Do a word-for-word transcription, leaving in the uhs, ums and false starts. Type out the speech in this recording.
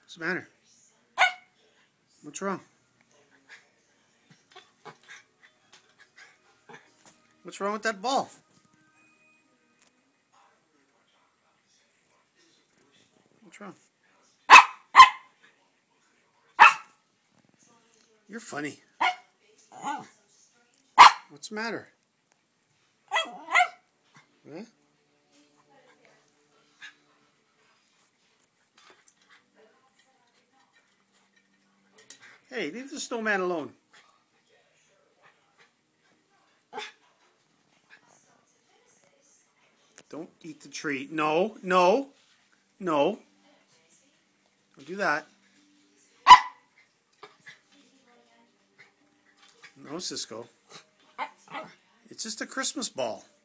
What's the matter? What's wrong? What's wrong with that ball? What's wrong? You're funny. What's the matter? Huh? Hey, leave the snowman alone. Don't eat the tree. No, no, no. Don't do that. No, Cisco. It's just a Christmas ball.